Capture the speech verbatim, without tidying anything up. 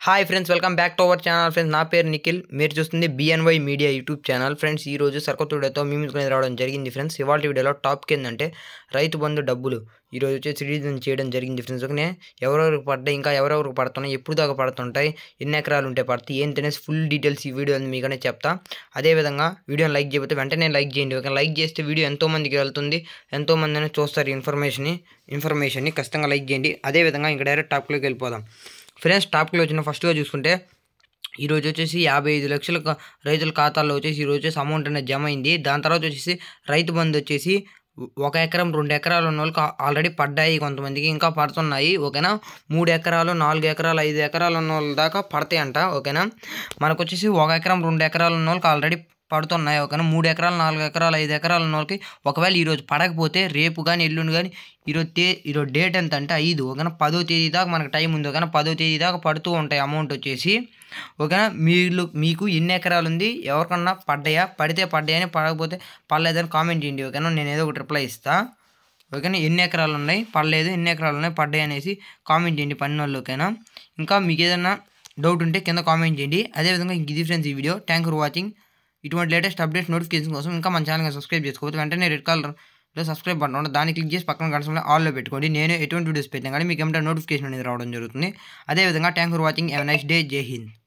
Hi friends, welcome back to our channel. Friends, నా పేరు నిఖిల్. మీరు చూస్తుంది BNY media YouTube channel. Friends, ఈ రోజు సరికొత్త వీడియోతో మీ ముందుకు రావడం జరిగింది. ఫ్రెండ్స్, ఇవాళ వీడియోలో టాపిక్ ఏంటంటే రైతు బంధు డబ్బులు ఈరోజు వచ్చేసి రిలీజ్ చేయడం జరిగింది. ఫ్రెండ్స్, ఓకే, ఎవరెవరికి పడ్డాయి, ఇంకా ఎవరెవరికి పడుతున్నాయి, ఎప్పుడు దాకా పడుతుంటాయి, ఎన్ని ఎకరాలు ఉంటే పడతాయి ఏంటనేసి ఫుల్ డీటెయిల్స్ ఈ వీడియో మీకనే చెప్తా. అదేవిధంగా వీడియోని లైక్ చేయకపోతే వెంటనే లైక్ చేయండి. ఓకే, లైక్ చేస్తే వీడియో ఎంతోమందికి వెళ్తుంది, ఎంతోమంది అనేది చూస్తారు ఇన్ఫర్మేషన్ని ఇన్ఫర్మేషన్ని ఖచ్చితంగా లైక్ చేయండి. అదేవిధంగా ఇంకా డైరెక్ట్ టాపిక్లోకి వెళ్ళిపోదాం. ఫ్రెండ్స్, టాపిక్లో వచ్చిన ఫస్ట్గా చూసుకుంటే ఈరోజు వచ్చేసి యాభై ఐదు లక్షల రైతుల ఖాతాల్లో వచ్చేసి ఈరోజు వచ్చేసి అమౌంట్ అనేది జమ అయింది. దాని తర్వాత వచ్చేసి రైతు బంధు వచ్చేసి ఒక ఎకరం రెండు ఎకరాలు ఉన్న వాళ్ళకి ఆల్రెడీ పడ్డాయి, కొంతమందికి ఇంకా పడుతున్నాయి. ఓకేనా, మూడు ఎకరాలు నాలుగు ఎకరాలు ఐదు ఎకరాలు ఉన్న వాళ్ళ దాకా పడతాయి అంట. ఓకేనా, మనకు వచ్చేసి ఒక ఎకరం రెండు ఎకరాలు ఉన్న వాళ్ళకి ఆల్రెడీ పడుతున్నాయి. ఓకేనా, మూడు ఎకరాలు నాలుగు ఎకరాలు ఐదు ఎకరాలు ఉన్న వాళ్ళకి ఒకవేళ ఈరోజు పడకపోతే రేపు కానీ ఎల్లుండి కానీ ఈరోజు తే ఈరోజు డేట్ ఎంత అంటే ఐదు. ఓకేనా, పదో తేదీ దాకా మనకు టైం ఉంది. ఓకేనా, పదో తేదీ దాకా పడుతూ ఉంటాయి అమౌంట్ వచ్చేసి. ఓకేనా, మీరు మీకు ఎన్ని ఎకరాలు ఉంది, ఎవరికన్నా పడ్డాయా, పడితే పడ్డాయని, పడకపోతే పడలేదని కామెంట్ చేయండి. ఓకేనా, నేను ఏదో ఒకటి రిప్లై ఇస్తా. ఓకేనా, ఎన్ని ఎకరాలు ఉన్నాయి, పడలేదు, ఎన్ని ఎకరాలు ఉన్నాయి, పడ్డాయి అనేసి కామెంట్ చేయండి పని వాళ్ళు. ఓకేనా, ఇంకా మీకు ఏదైనా డౌట్ ఉంటే కింద కామెంట్ చేయండి. అదేవిధంగా ఇంక ఇది ఫ్రెండ్స్ ఈ వీడియో. Thank for watching. ఇటువంటి లేటెస్ట్ అప్డేట్స్ నోటిఫికేషన్ కోసం ఇంకా మన ఛానల్ని సబ్స్క్రైబ్ చేసుకోవచ్చు. వెంటనే రెడ్ కలర్లో సబ్స్క్రైబ్ బటన్ ఉంటుంది, దాన్ని క్లిక్ చేసి పక్కన గంటలో ఆల్లో పెట్టుకోండి. నేను ఎటువంటి వీడియోస్ పెట్టినా కానీ మీకు ఏమంటే నోటిఫికేషన్ అనేది రావడం జరుగుతుంది. అదేవిధంగా thank for watching. Have a nice day. జై హింద్.